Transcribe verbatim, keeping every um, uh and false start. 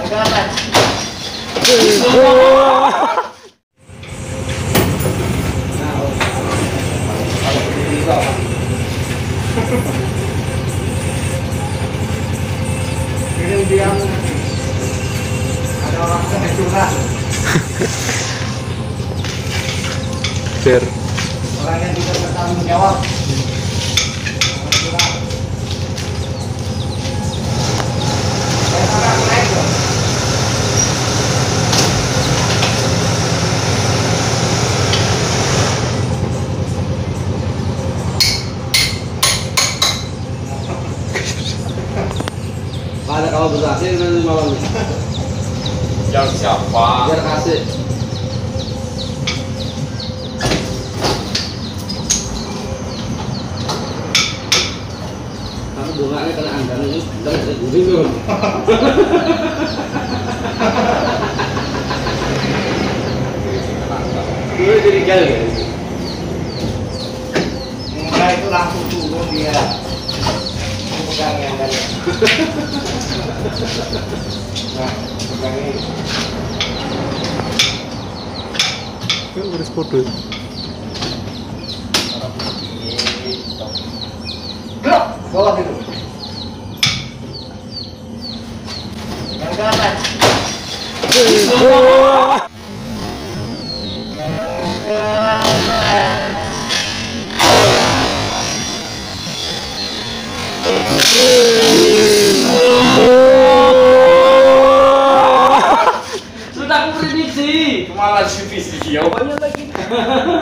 Ini dia ada orang yang curhat. Ber. Orang yang tidak bertanggung jawab. Ada kalau berhasil nanti malam nih. Yang siapa? Biar kasih. Kamu bunganya kena anggaran itu, kita bisa gurih loh. Gue jadi gal ya. Enggak, itu langsung turun dia. Pegang yang ada. Nah, pegang ini. Kan harus foto. Blok, bawah itu. Yang ke atas. Sudah aku prediksi. Malah si video banyak lagi.